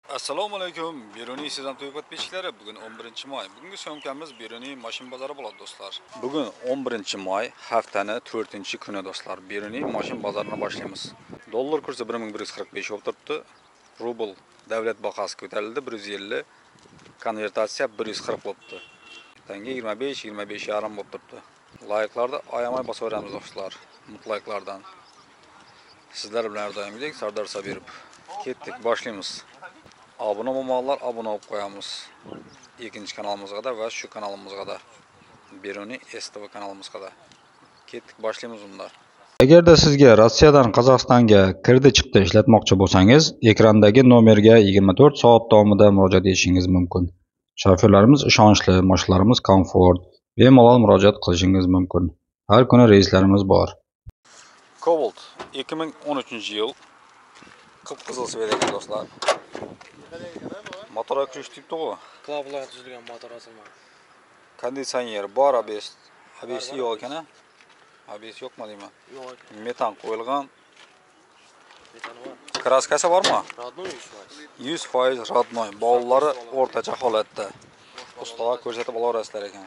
Assalomu alaykum. Beruniy sizdan to'y podpischiklari. Bugun 11-may. Bugungi syomkamiz Beruniy mashin bozori bo'ladi do'stlar. Bugun 11-may, haftaning 4-kuni do'stlar. Beruniy mashin bozorini boshlaymiz. Dollar kursi 1145 bo'lib turibdi. Rubl davlat bahasi ko'tarildi 150. Konvertatsiya 140 bo'libdi. Tanga 25 yarim bo'lib turibdi. Like'larda ayamay bosaveramiz do'stlar. Mutlayklardan. Sizlar bilan har doimgidek Sardor Sabirov. Ketdik, boshlaymiz. Abone olmaganlar abone olib qo'yamiz. Ikkinchi kanalimizga da va shu kanalimizga da. Beruniy STV kanalimizga da. Ketdik, boshlaymiz unda. Agarda sizga Rossiyadan Qozog'istonga kirdi-chiqdi ishlatmoqchi bo'lsangiz, ekrandagi nomerga 24 soat davomida murojaat etishingiz mumkin. Shofyorlarimiz ishonchli, mashinalarimiz komfort, bemalol murojaat qilishingiz mumkin. Har kuni reyslarimiz bor. Cobalt 2013-yil qip-qizil svetga do'stlar. Motor akış tipti o. Klaplar tuzilgan motor asılma. Konditsioner bor, ABS yo'q ekan. ABS yo'qmi deyman? Yo'q. Metan qo'yilgan. Metan bor. Kraskasi bormi? Radnoy 100% radnoy. Bovlari o'rtacha holatda. Ustaga ko'rsatib olasizlar ekan.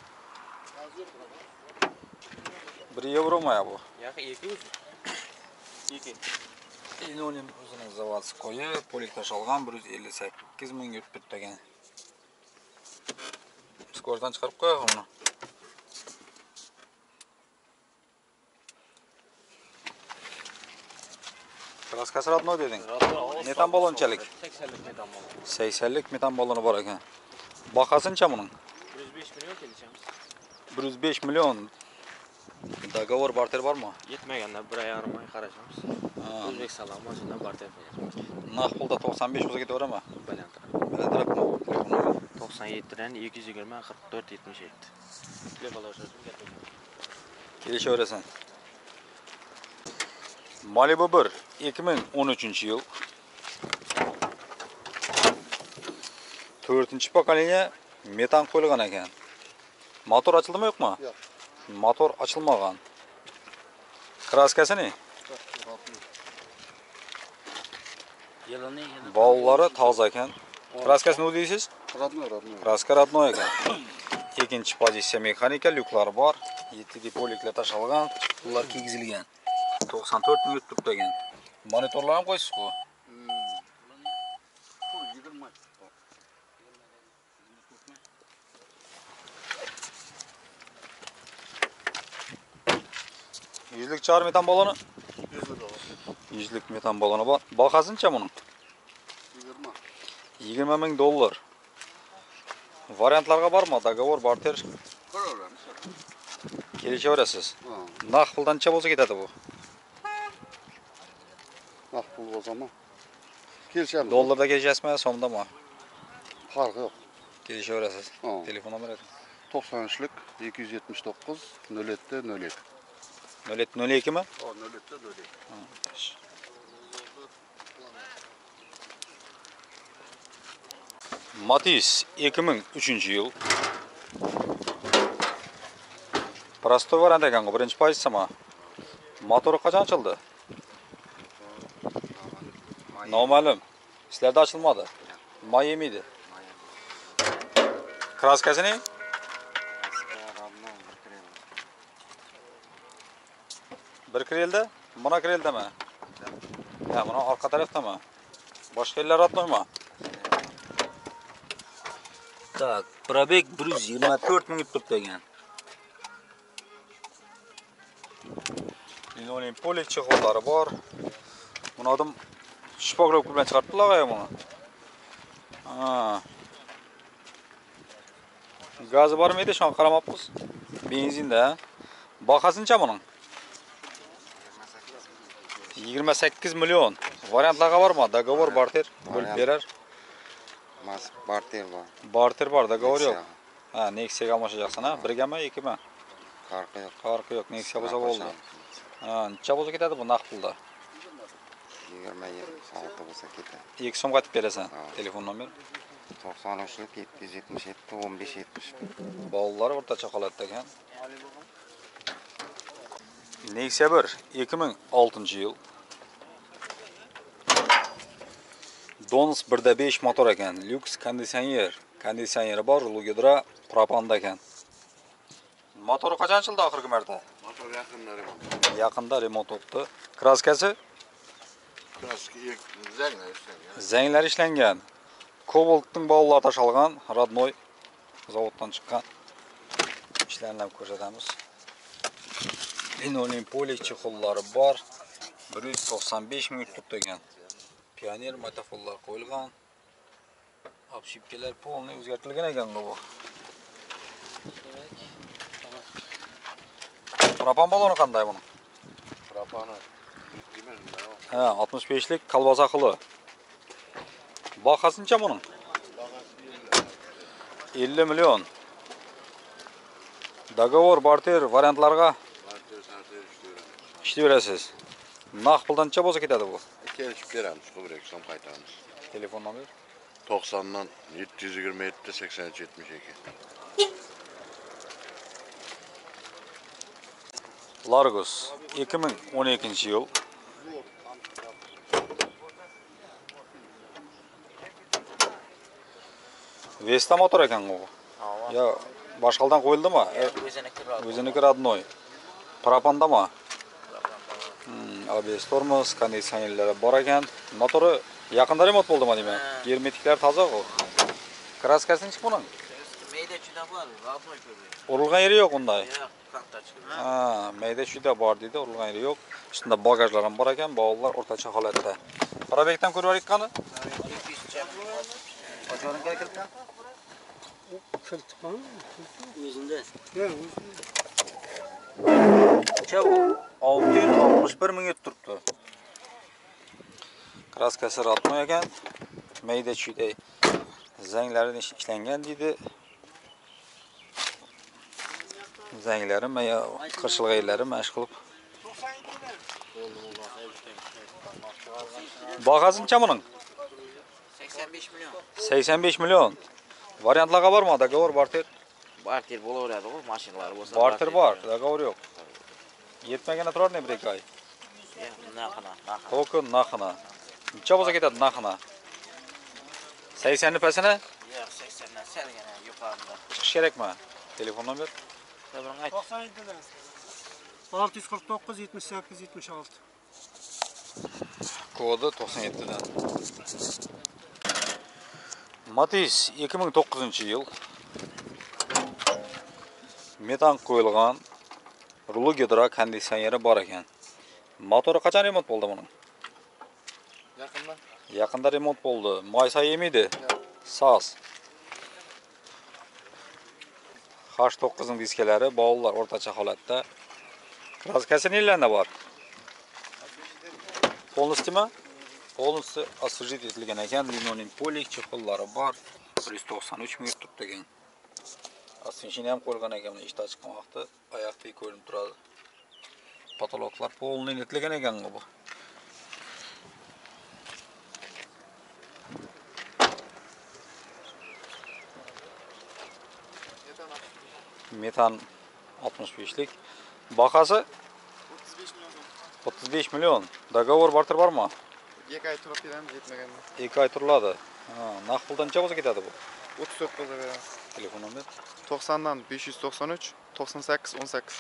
1 euro mi bu? Yo'q, 2 o'zi. 2. Inonim o'zining zavodskoyi, polik tashalgan 158 ming yurtib ekan. Skordan chiqarib qo'yaq uni. Kraskasi radnoy deding. Metan balonchalik. 80lik metan balon. 80lik metan baloni bor ekan. Bahasıncha buning? 105 million kelishamiz. 105 million. Dogovor barter bormi? Yetmaganda 1,5 oy qarashamiz. O'zbek salom mashinadan barter beramiz. Naq pulda 95 bo'lsa ketaverami? Balandroqmi? 97 dan 220 44 77. Kelishaverasan. Malibu 1 2013-yil 4-pokoleniya metan qo'yilgan ekan. Motor ochildimi yo'qmi? Yo'q. Motor ochilmagan. Kraskasi ne? Bovlari toza ekan. Kraskasi ne deysiz? Radnoy. Kraska radnoy ekan. Ikkinchi pozitsiya mexanika, lyuklari bor. 7 poliklar tashalgan, ular kigizilgan. 94 ming yutib ekan. Monitorlar ham qo'ysiz-ku. Yüzlük çağır metan balonu. Yüzlük metan balonu var. Bahasınca bunun? 20 ming dollar. Variantlarga var mı? Dogovor, barter? Kelishaverasiz. Naq puldancha bo'lsa ketadi bu. Naq pul bo'lsa mı? Kelishamiz. Dollarda kelishasizmi, so'mdami? Farqi yo'q. Kelishaverasiz. Telefon nomeri 93'lük 279 07 07. 02 mi? 07 07. Matiz 2003-yil. Prostoy variant ekan, birinchi pozitsiyami? Motori qachon ochildi? Noma'lum. Sizlarda ochilmadi. May yemidi. Kraskasi ne? Bir kireldi? Buna kireldimi? Ya, buna arka taraftami? Boshqa yerlar ratnoymi? Tak, probek 124 ming turibdi ekan. Linoleum polik chexollari bor. Buni odam shpoglovka bilan chiqaribdilar buni. Gazi bormi edi, shon qaramabmiz. Benzinda. Bahasıncha buning? 28 million. Variantlarga bormi? Dogovor, barter bo'lib berar. Barter var. Barter bor, dogovor yo'q. Ha, Nexia'ga almashacaksın ha? Birgami, ikkimi? Farqi yo'q. Farqi yo'q. Nexia bo'lsa bo'ldi. Ha, necha bo'lsa ketadi bu naq pulda? 27 bo'lsa ketadi. 2 so'm qatib berasan. Telefon nomer 93'lük 777 15 70. Bovlari o'rtacha holatda ekan. Nexia 1 2006-yil Dons 1.5 motor ekan. Lux konditsioner. Kondisioneri bor, Lugidra propanda ekan. Motori qachon childi oxirgi marta? Motor yaqinda remont. Yaqinda remont o'tdi. Kraskasi Kraska zanglar ishlangan. zanglar ishlangan. Kobaltning bog'lari tashalgan, родной zavoddan chiqqan. İşlerini ko'rsatamiz. Linoleum polik chexollari bor. 195 ming tutdi ekan. Pioner matafollar qo'yilgan. Obshipkalar polni o'zgartirilgan ekan bu. Propan baloni qanday buni? Propani. Ha, 65lik kalbasa xili. Bahasınca bunun? 50 milyon. Dogovor, barter variantlarga Barter sarter işliyorum. ishlayverasiz. Naq puldancha bo'lsa ketadi bu. Kelishib beramiz, ko'proq so'm qaytaramiz. Telefon nomer 90'dan 727 83 72. Largus 2012 yıl. Vesta motor ekan bu. Ya boshqalardan qo'yildimi? O'ziniki родной. Propandami? ABS tormoz, konditsionerlari bor ekan. Motori yaqinda remont bo'ldimi deyman. Germetiklar toza u. Kraskasi-chi buning? Mayda juda bor, rodnoy ko'rdik. Urilgan yeri yo'q unday. Yo'q, qancha chiqdi. Ha, mayda shuyda bor deydi, urilgan yeri yo'q. Ustida bagajlar ham bor ekan, bog'lar o'rtacha holatda. Probekdan ko'rib olaylik qani? Qachon kelgan? O'zingda. Chavo 661 ming turibdi. Kraskasi rodnoy ekan. Mayda shuyda zanglari ishlangan deydi. Zanglari maya qirshilg'aylari mash qilib. Bahasıncha buning? 85 milyon. 85 milyon. Variantlarga bormi? Dogovor, barter? Barter bo'laveradi u, mashinalar bo'lsa. Barter bor, dogovor yo'q. Yetmaganda turarni bir ikki oy. Naqana. To'kin naqina. Necha bo'lsa ketadi naqina? 80 ni pasini Yo'q, 80dan salgina yuqorida. chiqish kerakmi? Telefon nomer Sabring ayt. 97'den. 649 78 76. kodi 97dan. Matiz 2009 yil. Metan qo'yilgan rulo gidra konditsioneri bor ekan. Motori qachon remont bo'ldi buning? Yaqinda. Yaqinda remont bo'ldi. Maysa yemidi. Sas. H9 ning diskalari, bog'lar o'rtacha holatda. Kraskasi nelarida bor? Polnistimi? Polnisi освежить etilgan ekan, linoleum polik chexollari bor. 193 ming turibdi ekan. Освежение ham qo'yilgan ekan, ishda chiqqan vaqti oyoqdek ko'rinib turadi. Patologlar polni etilgan ekan bu. Metan 65'lik. Bahası 35 milyon. Dogovor barter bormi? 2 ay turib beramiz yetmaganda. 2 oy turiladi. Ha, naq puldancha bo'lsa ketadi bu. 39 ga beramiz. Telefon nomer 90dan 593 98 18.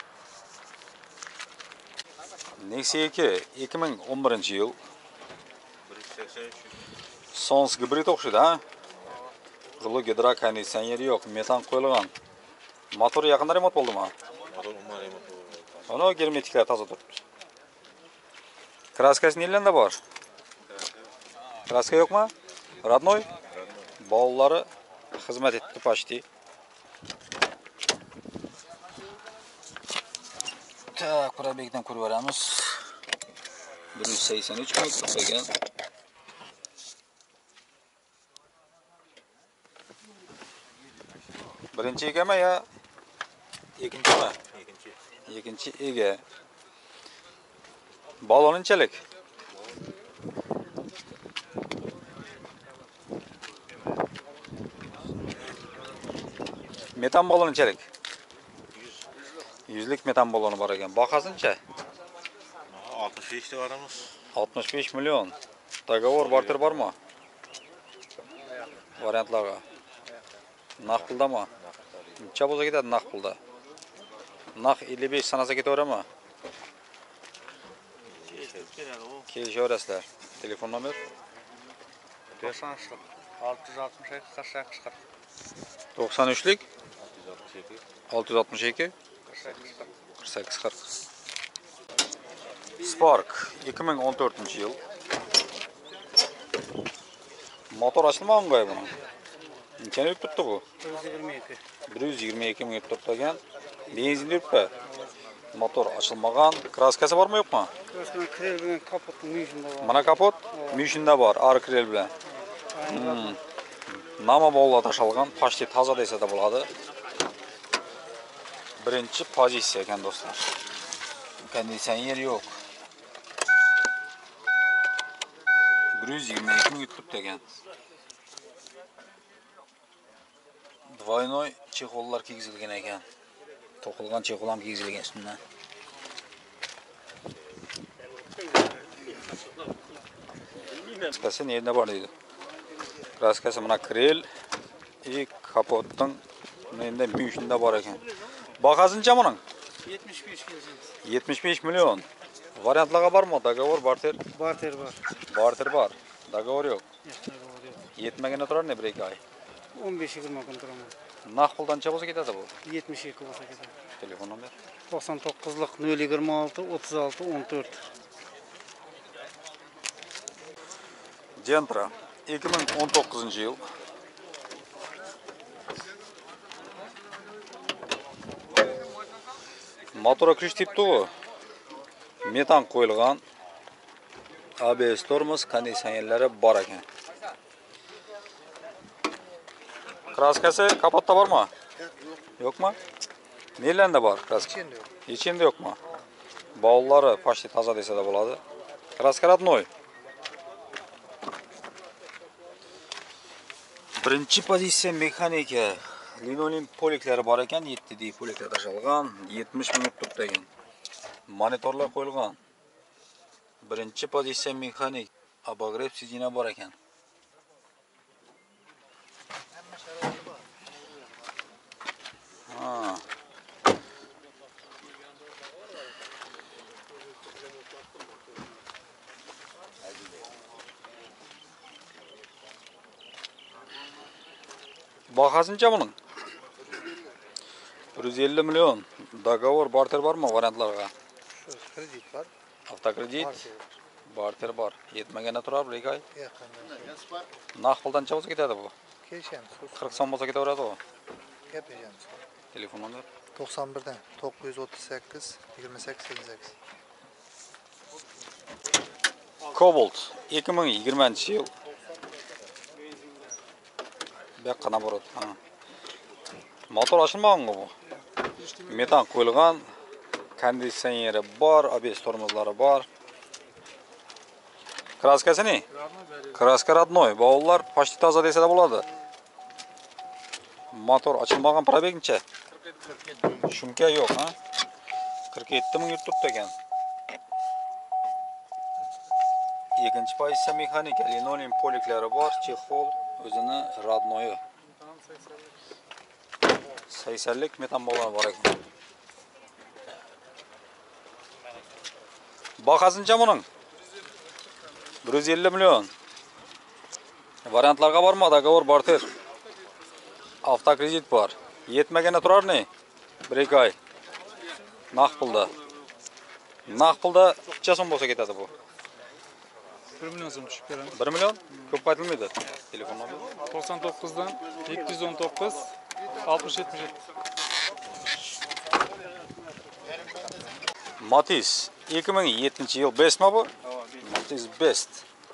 Nexia 2 2011 yil. Sons gibrid o'xshaydi, ha? Rulo gidra konditsioneri yo'q, metan qo'yilgan. Motor yaqinda remont bo'ldimi? Motor umma remont bo'ldi. Ana germetiklar toza turibdi. Kraskasi nelarida bor? Kraska yo'qmi? Родной? Bog'lari xizmat etdi почти. Tak, probekdan ko'rib beramiz. 183 ming turgan. Birinchi egami ya? Ikkinchimi? Ikkinchi ega. Balonunchalik. Metan balonunchalik. 100lik metan baloni bor ekan. Bahasıncha? 65 de varımız. 65 milyon. Dogovor barter bormi? variantlarga. Naq puldami? Necha bo'lsa ketadi naq pulda? Naq 55 sanasa ketaveradimi? Kelishaverasizlar. Telefon nomer 93'lük. 662 48 40. 93'lik 662 48 40. Spark 2014-yil. Motor açılmagan qo'y buni. Nechani yurib turibdi bu? 122. 122 ming yurib turibdi ekan. Benzin yuribdi. Motor açılmagan. Kraskasi bormi yo'qmi? Köşküne krel bilen kapotun müşünde var. Mana kapot müşünde bor, ar krel bilan. Nama bog'la tashalgan, почти toza desa da bo'ladi. Birinchi pozitsiya ekan do'stlar. Konditsioner yo'q. 122 ming yutib ekan. Двойной chexollar kiygizilgan ekan. To'qilgan chexol ham kiygizilgan üstünden. Kraskasi nerede var deydi. Kraskasi mana krel kapotning menda müşünde bor ekan. Bahasınca buning? 75 geleceğiz. 75 milyon. Variantlarga bormi? Dogovor, barter? Barter var. Barter bor. Dogovor yo'q. Dogovor yok. Yetmaganda turar ne bir ay? 15-20 gün duramam. Naq puldancha bo'lsa ketadi bu. 72 olsa gider. Telefon nomer 99'lık 026 36 14. Gentra 2019-yil. Motora kuch tipti u. Metan qo'yilgan. ABS tormoz konditsionerlari bor ekan. Kraskasi kapotda bormi? Yo'qmi? Nelarida bor kraska? Ichinde yo'qmi? Bog'lari почти toza desa da bo'ladi. Kraska родной. Birinchi pozitsiya mexanika. Linoleum poliklari bor ekan, 7D poliklar tashalgan, 70 ming turibdi ekan. Monitorlar qo'yilgan. Birinchi pozitsiya mexanik, обогрев sidina bor ekan. Bahasınca bunun? 150 milyon. Dogovor, barter var mı variantlarga? Kredit var. Avtokredit, barter var. Yetmaganda turar bir ay. Yakın. Naq puldancha bo'lsa ketadi bu. Geçemiz. 40 so'm bo'lsa ketaveradi u. Yapacağımız. Telefon nomer 91'den 938 28 58. Cobalt 2020-yil. Beqqana boradi. Motor ochilmagan bu. Metan qo'yilgan, konditsioneri bor, ABS tormozlari bor. Kraskasi ne? Kraska родной. Bog'lar почти toza desa da bo'ladi. Motor ochilmagan, probeg necha? Shumka yo'q, ha? 47 ming yurib turibdi ekan. Ikkinchi pozitsiya mexanika, linoleum poliklari bor, chexol o'zini родной. 80lik metan bog'lari bor ekan. Bahasınca buning? 150 milyon. Variantlarga bormi? Dogovor, barter. Avtokredit bor. Yetmaganda turar ne? Bir ay. Naq pulda. Naq pulda necha so'm bo'lsa ketadi bu? 1 milyon so'm tushib beramiz. 1 milyon? Ko'p aytilmaydi. Telefon nomer 99'dan 719 60 77. Matiz 2007-yil Best mi bu? Matiz Best.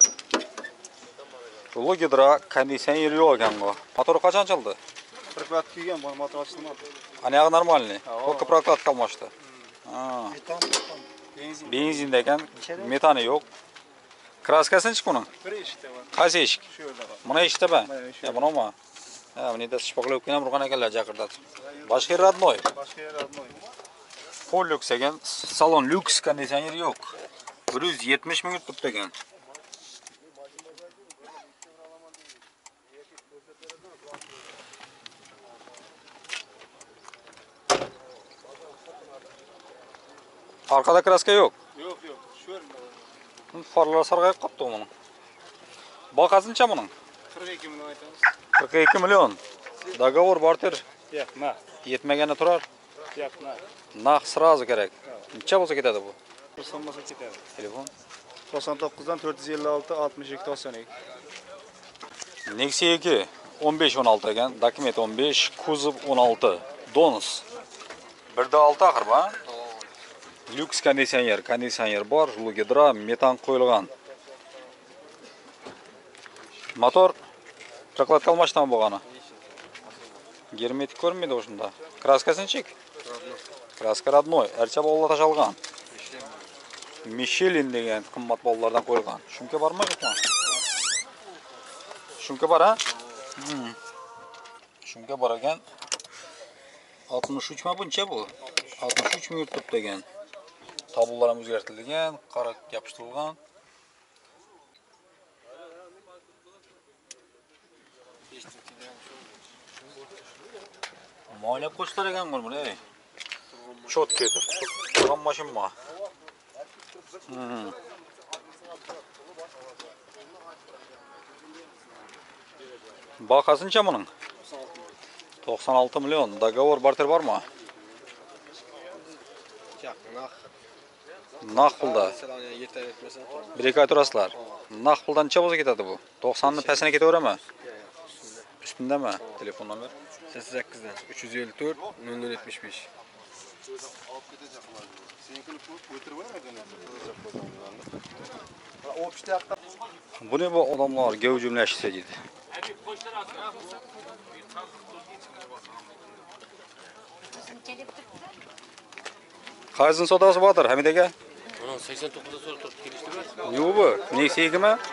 Logidra konditsioner yo'q ekan bu. Motor qachon chaldi? Proklad kiygan, bu motor ochilmadi. Anaq normalniy. Только proklad qolmoqda. Benzin ekan, metani yo'q. Kraskasi chi buning? Bir eshikda bor. Qaysi eshik? Shu yerda bor. Mana eshikda-ba? Bunimi? Bunida shpoqlab ham urgan ekanlar jaqirdatib. Boshqa родной. Boshqa yer olmaydi. Pol lyuks ekan, salon lyuks, konditsioner yo'q. 170 ming turibdi ekan. Arkada kraska yok. Yok yok. Şöyle. Farlar sargayıp qapti bunun. Бағасынша bunun? 42 milyon aytamiz. 42 milyon. Договор barter. Yo'q, ma. Yetmagani turar. Yo'q, ma. Naq sразу kerak. Necha bo'lsa ketadi bu? Bir so'mmasa ketadi. Telefon. 99'dan 456 62 92. Nexia 2 15-16 ekan. Dokument 15, kuzov 16. Donus. 1.6 axir bu. Lyuks konditsioner bor, Lugidra metan qo'yilgan. Motor prokladka almashdimi bo'lgani? Germetik ko'rinmaydi o'shunda. Kraskasinchik? Kraska родной, archa bolalar tashalgan. Michelin degan qimmat bolalardan qo'yilgan. Shunga bormi yo'qmi? Shunga bor ha? Shunga bor ekan. 63 mi buncha bu? 63 ming turibdi ekan. Tablolar ham o'zgartirilgan, qora yopishtirilgan. Moylab qo'shlar ekan buni, ey. Chot ketib. Turgan mashina. Бағасынша мұның? 96 milyon. Договор barter var mı? Naq pulda. Bir iki ay turasılar. Naq puldan necha bo'lsa ketadi bu? 90'ın pesine ketaverami? Üstünde mi? Telefon nomer? 88'den 354 0075. Bu ne bu adamlar gevcümleşti dedi. Qaysini sodasi bo'tir Hamidega? Onun 89'da sonra turp gelişti mi? Ne bu? Nexia 2 mi?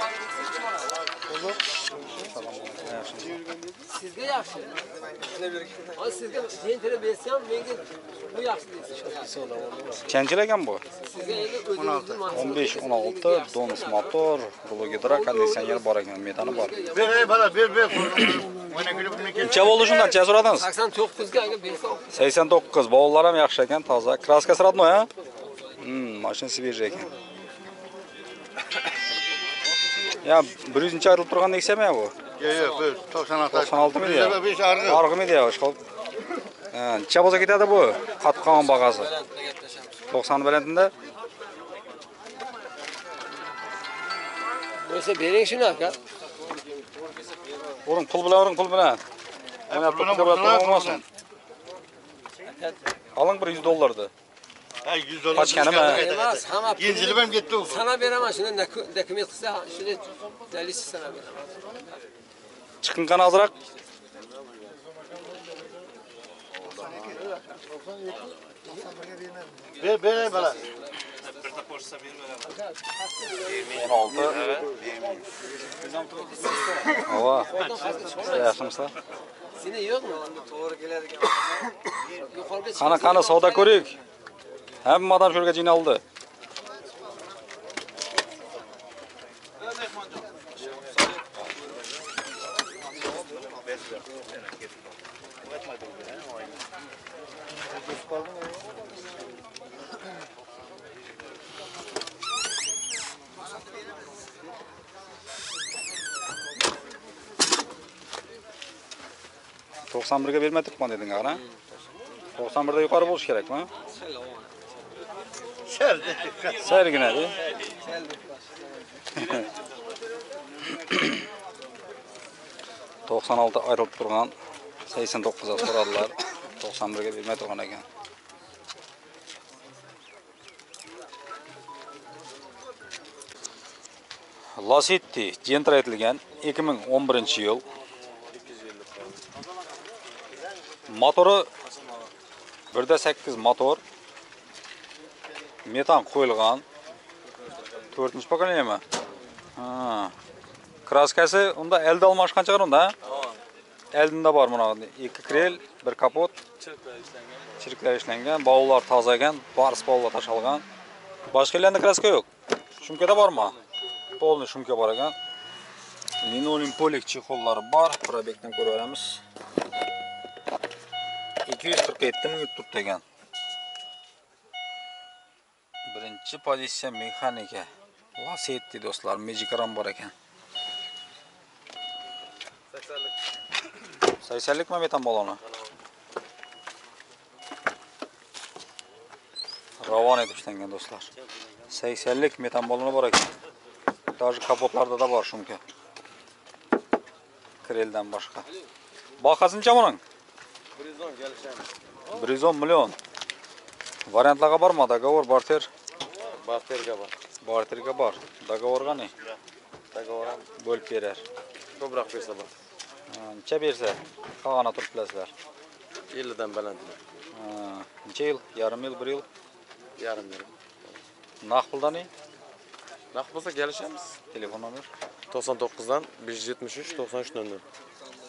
Sizga yaxshi. Hozir sizga men tele bersam, menga bu yaxshi deysiz. Qancha ekan bu? Sizga endi o'zingizni 15 16 Donus motor, Lugidra konditsioner bor ekan, metani bor. Ver bana ver. Necha bo'ldi shundan necha so'radingiz? 89 ga agar bersam, 89. Bolalar ham yaxshi ekan, toza. Kraskasi родной, ha? Mashina свежий ekan. Ya 100-nchi ayrilib turgan Nexia-mi bu? Yok 96. 96 mı diye? 5 argı. Argı mı diye? Necha bo'lsa ketadi bu? Qatib qolgan бағасы. 90 balantida. bo'lsa bering shuni aka. O'ring pul bilan. Ana pulga olmasin. Aling bir $100'dı. Ha 100 dolar. Kaçkanı mı? Emas, hamma pulni Yenjilib ham ketdi u. sana beraman, shuni dokument qilsa, shuni dalilsiz sana beraman. Chiqingan azroq. Ver bana. 16. Ova. Yaxshimisiz? Seni yo'qmi? To'g'ri keladigan. Yuqoriga chiq. Qani savdo ko'rik. Hamma odam shurga jinolddi. %91'ga bermadik-mi deding, ana? 91'da yuqori bo'lish kerakmi? Sergina de. 96 ayrılıp turgan 89'a so'radilar. 91'ga bermay turgan ekan. Lacetti Gentra etilgan 2011-yil. Motori 1.8 motor. Metan qo'yilgan. 4-pokoleniya mi? Ha. Kraskasi unda elde almash qancha qar unda? Eldinda bor mana 2 krel, 1 kapot. Chiriklar ishlangan, bovlar toza ekan, bars bovlar tashalgan. Boshqa yerlarda kraska yo'q. Shumkada bormi? Polni shumka bor ekan. Linoleum polik chexollari bor. Probekdan ko'raveramiz. 247 ming turibdi ekan. Birinchi pozitsiya mexanika. Lasetti do'stlar, Magic-ram bor ekan. 80'lik mi metan balonu? Ravon etib ishlangan do'stlar. 80'lik metan balonu bor ekan. Даже kapotlarda da bor shunki. Kreldan boshqa. Bahasınca bunun? 110 milyon. Variantlarga bormi? Dogovor, barter. Barterga bor. Barterga bor. Dogovorga ne? Dogovor ham Bo'lib berar. ko'proq bersa bor. Necha bersa? Qolgani turib bilasizlar. 50 dan baland. Necha yil? Yarim yil, 1 yil? Yarim yil. Naq puldan ne? Naq bo'lsa kelishamiz. Telefon nomer? 99 dan 573 93 00.